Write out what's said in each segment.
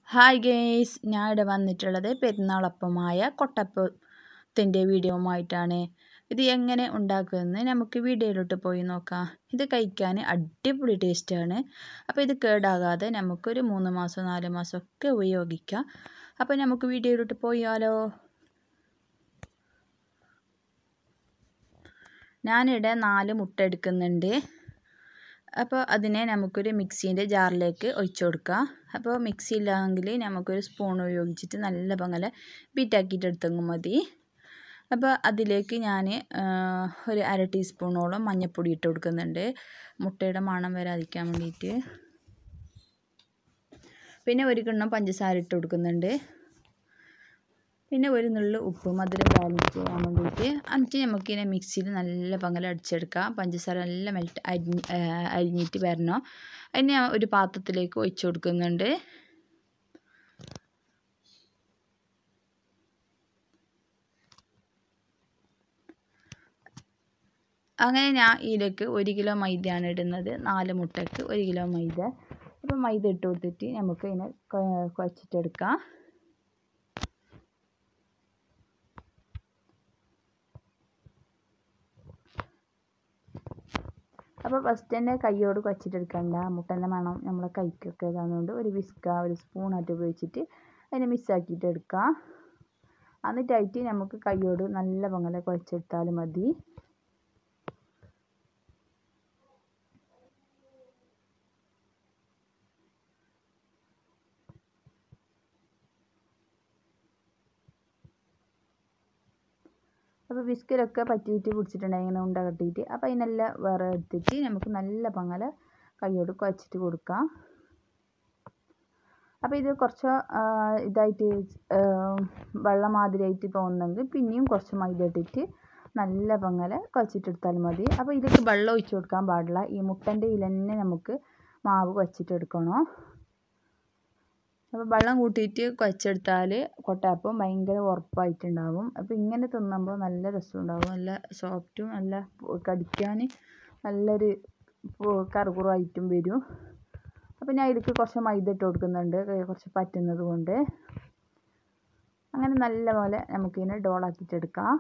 Hi guys, ഞാൻ ഇവിടെ വന്നിട്ടുള്ളത് പെരുന്നാളപ്പമായ കൊട്ടപ്പത്തിൻ്റെ വീഡിയോയുമായിട്ടാണ്. ഇത് എങ്ങനെ ഉണ്ടാക്കുമെന്ന് നമുക്ക് വീഡിയോയിലോട്ട് പോയി നോക്കാം. ഇത് കഴിക്കാൻ അടിപൊളി ടേസ്റ്റാണ്. അപ്പോൾ ഇത് കേടാകാതെ നമുക്കൊരു 3 മാസം 4 മാസമൊക്കെ ഉപയോഗിക്കാം. അപ്പോൾ നമുക്ക് വീഡിയോയിലോട്ട് പോയാലോ. ഞാനിവിടെ 4 മുട്ട എടുക്കുന്നുണ്ട്. അപ്പോൾ അതിനെ നമുക്കൊരു മിക്സീൻ്റെ ജാറിലേക്ക് ഒഴിച്ചു കൊടുക്കാം. അപ്പോൾ മിക്സി ഇല്ലെങ്കിൽ നമുക്കൊരു സ്പൂൺ ഉപയോഗിച്ചിട്ട് നല്ല പങ്ങനെ ബീറ്റാക്കിയിട്ട് എടുത്തെങ്കിൽ മതി. അപ്പോൾ അതിലേക്ക് ഞാൻ ഒരു 1/2 ടീസ്പൂണോളം മഞ്ഞൾപ്പൊടി ഇട്ട് കൊടുക്കുന്നുണ്ട്, മുട്ടയുടെ മണം വരാതിരിക്കാൻ വേണ്ടിയിട്ട്. പിന്നെ 1 കിണ്ണം പഞ്ചസാര ഇട്ട് കൊടുക്കുന്നുണ്ട്. പിന്നെ ഒരു നുള്ളു ഉപ്പ്, മധുരം ബാലൻസ് ചെയ്യാൻ വേണ്ടിയിട്ട്. എന്നിട്ട് നമുക്കിതിനെ മിക്സിയിൽ നല്ല പങ്കൽ അടിച്ചെടുക്കാം. പഞ്ചസാര നല്ല അരിഞ്ഞിട്ട് വരണം. അതിന് ഞാൻ ഒരു പാത്രത്തിലേക്ക് ഒഴിച്ചു കൊടുക്കുന്നുണ്ട്. അങ്ങനെ ഞാൻ ഇതിലേക്ക് 1 കിലോ മൈദയാണ് ഇടുന്നത്. 4 മുട്ടയ്ക്ക് 1 കിലോ മൈദ. അപ്പോൾ മൈദ ഇട്ട് കൊടുത്തിട്ട് നമുക്ക് ഇതിനെ കുഴച്ചിട്ടെടുക്കാം. അപ്പോൾ ഫസ്റ്റ് തന്നെ കൈയോട് കുഴച്ചിട്ടെടുക്കണ്ട, മുട്ടൻ്റെ മണം നമ്മളെ കൈക്കൊക്കെ ഇതാകുന്നതുകൊണ്ട് ഒരു ഒരു സ്പൂണായിട്ട് ഉപയോഗിച്ചിട്ട് അതിനെ മിക്സാക്കിയിട്ട് എടുക്കാം. എന്നിട്ടായിട്ട് നമുക്ക് കൈയോട് നല്ല പങ്കലെ കുഴച്ചെടുത്താൽ മതി. അപ്പോൾ ബിസ്ക്കറ്റൊക്കെ പറ്റിയിട്ട് പിടിച്ചിട്ടുണ്ടെങ്കിൽ ഇങ്ങനെ ഉണ്ട കട്ടിയിട്ട്, അപ്പോൾ അതിനെല്ലാം വേറെ എടുത്തിട്ട് നമുക്ക് നല്ല പങ്കലെ കൈയോട് കുഴച്ചിട്ട് കൊടുക്കാം. അപ്പോൾ ഇത് കുറച്ച് ഇതായിട്ട് വെള്ളം മാതിരിയായിട്ട് തോന്നുന്നെങ്കിൽ പിന്നെയും കുറച്ച് മൈദ ഇട്ടിട്ട് നല്ല പങ്കലെ കുഴച്ചിട്ടെടുത്താൽ മതി. അപ്പോൾ ഇതിലേക്ക് വെള്ളം ഒഴിച്ച് കൊടുക്കാൻ പാടില്ല. ഈ മുട്ടൻ്റെ തന്നെ നമുക്ക് മാവ് കുഴച്ചിട്ടെടുക്കണം. അപ്പോൾ വെള്ളം കൂട്ടിയിട്ട് കുഴച്ചെടുത്താൽ കൊട്ടയപ്പം ഭയങ്കര ഉറപ്പായിട്ടുണ്ടാവും. അപ്പോൾ ഇങ്ങനെ തിന്നുമ്പോൾ നല്ല രസമുണ്ടാവും, നല്ല സോഫ്റ്റും നല്ല കടിക്കാൻ നല്ലൊരു കറുകുറായിട്ടും വരും. അപ്പോൾ ഞാൻ ഇതിലേക്ക് കുറച്ച് മൈദ ഇട്ട് കൊടുക്കുന്നുണ്ട്, കുറച്ച് പറ്റുന്നത് കൊണ്ട്. അങ്ങനെ നല്ലപോലെ നമുക്കിതിനെ ഡോളാക്കിയിട്ടെടുക്കാം.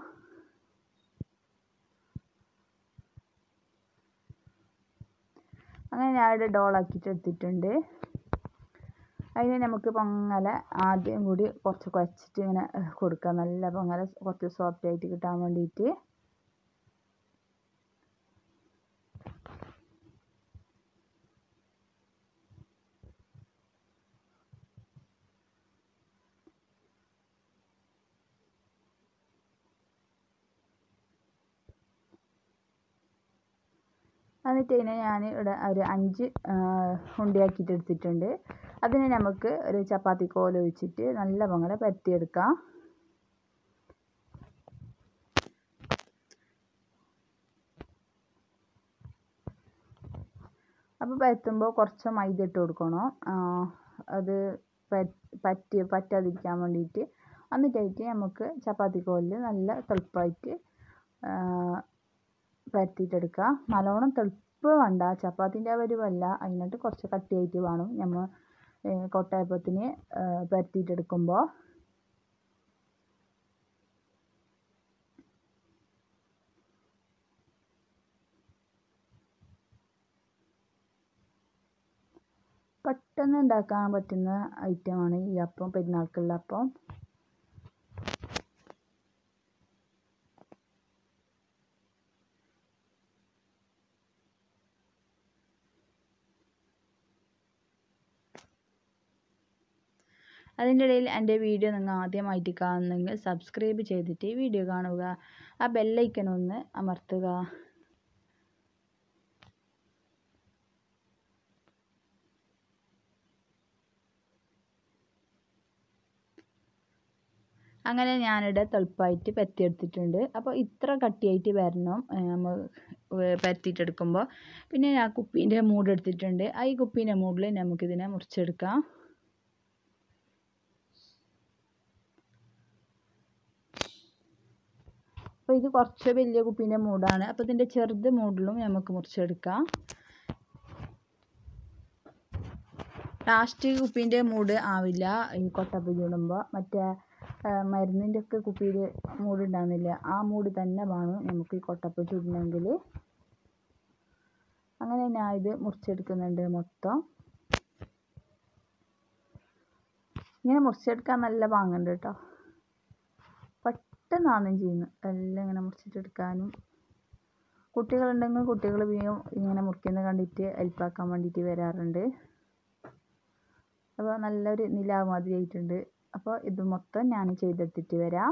അങ്ങനെ ഞാൻ ഇവിടെ ഡോളാക്കിയിട്ട് എടുത്തിട്ടുണ്ട്. അതിനെ നമുക്ക് പൊങ്ങല ആദ്യം കൂടി കുറച്ച് കുഴച്ചിട്ട് ഇങ്ങനെ കൊടുക്കുക, നല്ല പൊങ്ങല കുറച്ച് സോഫ്റ്റ് ആയിട്ട് കിട്ടാൻ വേണ്ടിയിട്ട്. എന്നിട്ട് ഇതിനെ ഞാൻ ഇവിടെ ഒരു 5 ഉണ്ടയാക്കിയിട്ട് എടുത്തിട്ടുണ്ട്. അതിനെ നമുക്ക് ഒരു ചപ്പാത്തി കോല ഒഴിച്ചിട്ട് നല്ല പങ്കലെ പരത്തിയെടുക്കാം. അപ്പോൾ പരത്തുമ്പോൾ കുറച്ച് മൈദ ഇട്ട് കൊടുക്കണം, അത് പറ്റാതിരിക്കാൻ വേണ്ടിയിട്ട്. എന്നിട്ടായിട്ട് നമുക്ക് ചപ്പാത്തി കോലിൽ നല്ല തെളുപ്പായിട്ട് പരത്തിയിട്ടെടുക്കുക. നല്ലോണം തെളുപ്പ് വേണ്ട, ചപ്പാത്തിൻ്റെ വരുവല്ല, അതിനായിട്ട് കുറച്ച് കട്ടിയായിട്ട് വേണം നമ്മൾ കൊട്ടയപ്പത്തിന് പരത്തിയിട്ടെടുക്കുമ്പോൾ. പെട്ടെന്ന് ഉണ്ടാക്കാൻ പറ്റുന്ന ഐറ്റമാണ് ഈ അപ്പം, പെരുന്നാൾക്കുള്ള അപ്പം. അതിൻ്റെ ഇടയിൽ എൻ്റെ വീഡിയോ നിങ്ങൾ ആദ്യമായിട്ട് കാണുന്നെങ്കിൽ സബ്സ്ക്രൈബ് ചെയ്തിട്ട് വീഡിയോ കാണുക, ആ ബെല്ലൈക്കൺ ഒന്ന് അമർത്തുക. അങ്ങനെ ഞാനിവിടെ തെളുപ്പായിട്ട് പരത്തിയെടുത്തിട്ടുണ്ട്. അപ്പോൾ ഇത്ര കട്ടിയായിട്ട് വരണം നമ്മൾ പരത്തിയിട്ടെടുക്കുമ്പോൾ. പിന്നെ ഞാൻ കുപ്പീൻ്റെ മൂട് എടുത്തിട്ടുണ്ട്. ഈ കുപ്പീൻ്റെ മൂടിൽ നമുക്കിതിനെ മുറിച്ചെടുക്കാം. അപ്പോൾ ഇത് കുറച്ച് വലിയ കുപ്പീൻ്റെ മൂടാണ്. അപ്പോൾ ഇതിൻ്റെ ചെറുത് മൂടിലും നമുക്ക് മുറിച്ചെടുക്കാം. ലാസ്റ്റ് കുപ്പീൻ്റെ മൂട് ആവില്ല ഈ കൊട്ടപ്പം ചൂടുമ്പോൾ. മറ്റേ മരുന്നിൻ്റെ ഒക്കെ കുപ്പിയിൽ മൂടുണ്ടാകുന്നില്ല, ആ മൂട് തന്നെ വേണം നമുക്ക് ഈ കൊട്ടപ്പം ചൂടണമെങ്കിൽ. അങ്ങനെ ഞാൻ ഇത് മുറിച്ചെടുക്കുന്നുണ്ട് മൊത്തം. ഇങ്ങനെ മുറിച്ചെടുക്കാൻ നല്ല പാങ്ങുണ്ട് കേട്ടോ, പെട്ടെന്നാണെന്നും ചെയ്യുന്നു എല്ലാം ഇങ്ങനെ മുറിച്ചിട്ടെടുക്കാനും. കുട്ടികളുണ്ടെങ്കിൽ കുട്ടികൾ ഇങ്ങനെ മുറിക്കുന്നത് കണ്ടിട്ട് ഹെൽപ്പാക്കാൻ വേണ്ടിയിട്ട് വരാറുണ്ട്. അപ്പോൾ നല്ലൊരു നിലാവ് മാതിരി ആയിട്ടുണ്ട്. അപ്പോൾ ഇത് മൊത്തം ഞാൻ ചെയ്തെടുത്തിട്ട് വരാം.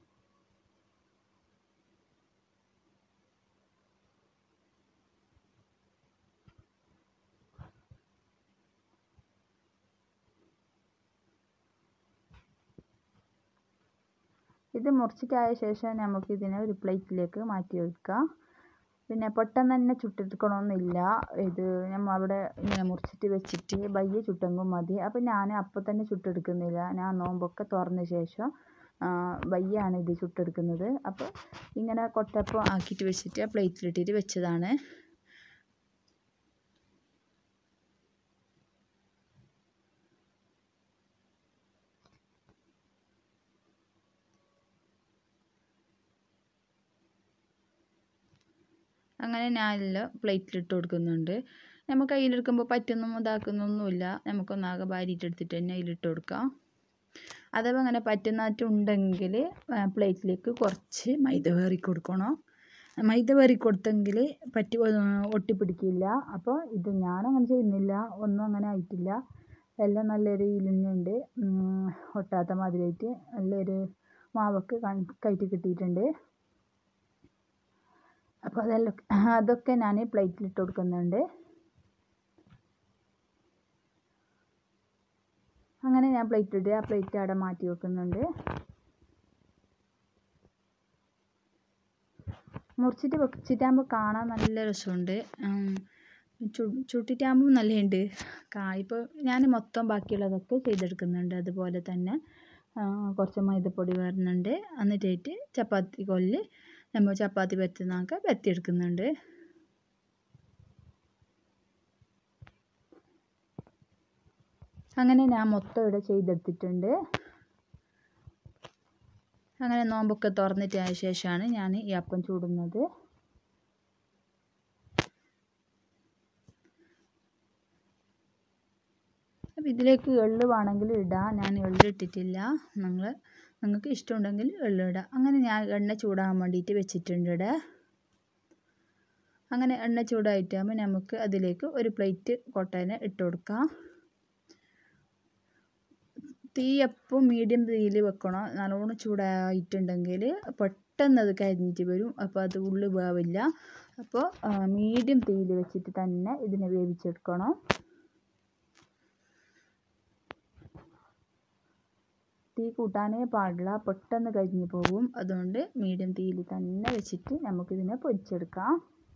ഇത് മുറിച്ചിട്ടായ ശേഷം നമുക്കിതിനെ ഒരു പ്ലേറ്റിലേക്ക് മാറ്റി വയ്ക്കാം. പിന്നെ പെട്ടെന്ന് തന്നെ ചുട്ടെടുക്കണമെന്നില്ല. ഇത് നമ്മൾ അവിടെ ഇങ്ങനെ മുറിച്ചിട്ട് വെച്ചിട്ട് ബയ്യെ ചുട്ടെങ്കും മതി. അപ്പോൾ ഞാൻ അപ്പോൾ തന്നെ ചുട്ടെടുക്കുന്നില്ല, ഞാൻ നോമ്പൊക്കെ തുറന്ന ശേഷം ബയ്യാണ് ഇത് ചുട്ടെടുക്കുന്നത്. അപ്പോൾ ഇങ്ങനെ കൊട്ടപ്പം ആക്കിയിട്ട് വെച്ചിട്ട് ആ പ്ലേറ്റിലിട്ടിട്ട് വെച്ചതാണ്. അങ്ങനെ ഞാനെല്ലാം പ്ലേറ്റിലിട്ട് കൊടുക്കുന്നുണ്ട്. നമുക്ക് കയ്യിലെടുക്കുമ്പോൾ പറ്റുന്നും ഇതാക്കുന്നൊന്നുമില്ല, നമുക്കൊന്നാകെ ഭാരിയിട്ടെടുത്തിട്ട് തന്നെ അതിലിട്ട് കൊടുക്കാം. അഥവാ അങ്ങനെ പറ്റുന്നതായിട്ടുണ്ടെങ്കിൽ പ്ലേറ്റിലേക്ക് കുറച്ച് മൈദ വേറി കൊടുക്കണം. മൈദ വേറി കൊടുത്തെങ്കിൽ ഒട്ടിപ്പിടിക്കില്ല. അപ്പോൾ ഇത് ഞാനങ്ങനെ ചെയ്യുന്നില്ല, ഒന്നും അങ്ങനെ ആയിട്ടില്ല, എല്ലാം നല്ലൊരു ഇലിഞ്ഞുണ്ട്, ഒട്ടാത്ത മാതിരിയായിട്ട് നല്ലൊരു മാവൊക്കെ കയറ്റി കിട്ടിയിട്ടുണ്ട്. അപ്പോൾ അതൊക്കെ ഞാൻ പ്ലേറ്റിലിട്ട് കൊടുക്കുന്നുണ്ട്. അങ്ങനെ ഞാൻ പ്ലേറ്റിലിട്ട് ആ പ്ലേറ്റ് അവിടെ മാറ്റി വെക്കുന്നുണ്ട്. മുറിച്ചിട്ട് വെച്ചിട്ടാകുമ്പോൾ കാണാൻ നല്ല രസമുണ്ട്, ചുട്ടിട്ടാകുമ്പോൾ നല്ലതുണ്ട്. ഇപ്പോൾ ഞാൻ മൊത്തം ബാക്കിയുള്ളതൊക്കെ ചെയ്തെടുക്കുന്നുണ്ട്. അതുപോലെ തന്നെ കുറച്ച് മൈദപ്പൊടി വരുന്നുണ്ട്. എന്നിട്ടായിട്ട് ചപ്പാത്തി കൊല്ല് നമ്മൾ ചപ്പാത്തി പരത്തുന്നതൊക്കെ പരത്തിയെടുക്കുന്നുണ്ട്. അങ്ങനെ ഞാൻ മൊത്തം ഇവിടെ ചെയ്തെടുത്തിട്ടുണ്ട്. അങ്ങനെ നോമ്പൊക്കെ തുറന്നിട്ടായ ശേഷമാണ് ഞാൻ ഈ അപ്പം ചൂടുന്നത്. അപ്പം ഇതിലേക്ക് എള്ള് വേണമെങ്കിൽ ഇടാം, ഞാൻ എള്ള് ഇട്ടിട്ടില്ല. നിങ്ങൾക്ക് ഇഷ്ടമുണ്ടെങ്കിൽ എള്ള് ഇടാം. അങ്ങനെ ഞാൻ എണ്ണ ചൂടാകാൻ വേണ്ടിയിട്ട് വെച്ചിട്ടുണ്ട് ഇവിടെ. അങ്ങനെ എണ്ണ ചൂടായിട്ടാകുമ്പോൾ നമുക്ക് അതിലേക്ക് ഒരു പ്ലേറ്റ് കൊട്ടേനെ ഇട്ട് കൊടുക്കാം. തീ എപ്പോൾ മീഡിയം തീയിൽ വെക്കണം. നല്ലോണം ചൂടായിട്ടുണ്ടെങ്കിൽ പെട്ടെന്ന് അത് കരിഞ്ഞിട്ട് വരും, അപ്പോൾ അത് ഉള്ളു വേവില്ല. അപ്പോൾ മീഡിയം തീയിൽ വെച്ചിട്ട് തന്നെ ഇതിനെ വേവിച്ചെടുക്കണം. തീ കൂട്ടാനേ പാടില്ല, പെട്ടെന്ന് കരിഞ്ഞു പോകും. അതുകൊണ്ട് മീഡിയം തീയിൽ തന്നെ വെച്ചിട്ട് നമുക്കിതിനെ പൊരിച്ചെടുക്കാം.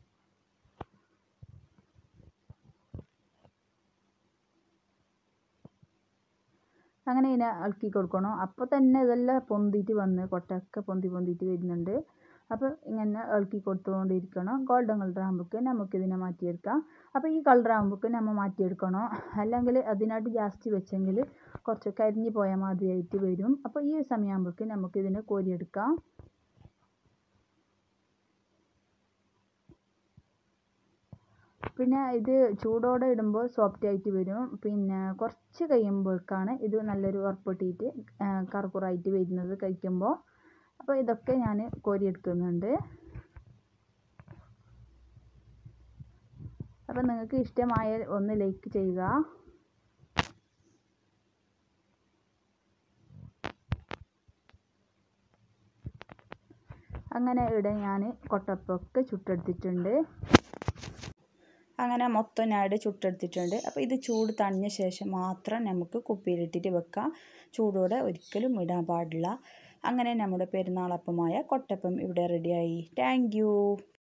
അങ്ങനെ ഇതിനെ ഇളക്കി കൊടുക്കണം. അപ്പോൾ തന്നെ ഇതെല്ലാം പൊന്തിയിട്ട് വന്ന് കൊട്ടയൊക്കെ പൊന്തിയിട്ട് വരുന്നുണ്ട്. അപ്പോൾ ഇങ്ങനെ ഇളക്കി കൊടുത്തുകൊണ്ടിരിക്കണം. ഗോൾഡൻ കളർ ആകുമ്പോഴേക്ക് നമുക്കിതിനെ മാറ്റിയെടുക്കാം. അപ്പോൾ ഈ കളർ ആകുമ്പോഴേക്ക് നമ്മൾ മാറ്റിയെടുക്കണം, അല്ലെങ്കിൽ അതിനായിട്ട് ജാസ്തി വെച്ചെങ്കിൽ കുറച്ച് കരിഞ്ഞു പോയ മാതിരിയായിട്ട് വരും. അപ്പോൾ ഈ സമയമാകുമ്പോഴേക്ക് നമുക്കിതിനെ കോരിയെടുക്കാം. പിന്നെ ഇത് ചൂടോടെ ഇടുമ്പോൾ സോഫ്റ്റ് ആയിട്ട് വരും. പിന്നെ കുറച്ച് കഴിയുമ്പോഴേക്കാണ് ഇത് നല്ലൊരു ഉറപ്പൊട്ടിയിട്ട് കറുകുറായിട്ട് വരുന്നത് കഴിക്കുമ്പോൾ. അപ്പോൾ ഇതൊക്കെ ഞാൻ കോരിയെടുക്കുന്നുണ്ട്. അപ്പോൾ നിങ്ങൾക്ക് ഇഷ്ടമായാൽ ഒന്ന് ലൈക്ക് ചെയ്യുക. അങ്ങനെ ഇവിടെ ഞാൻ കൊട്ടപ്പൊക്കെ ചുട്ടെടുത്തിട്ടുണ്ട്. അങ്ങനെ മൊത്തം ഞാൻ ഇവിടെ ചുട്ടെടുത്തിട്ടുണ്ട്. അപ്പോൾ ഇത് ചൂട് തണിഞ്ഞ ശേഷം മാത്രം നമുക്ക് കുപ്പിയിലിട്ടിട്ട് വെക്കാം, ചൂടോടെ ഒരിക്കലും ഇടാൻ പാടില്ല. അങ്ങനെ നമ്മുടെ പെരുന്നാളപ്പമായ കൊട്ടപ്പം ഇവിടെ റെഡിയായി. Thank U.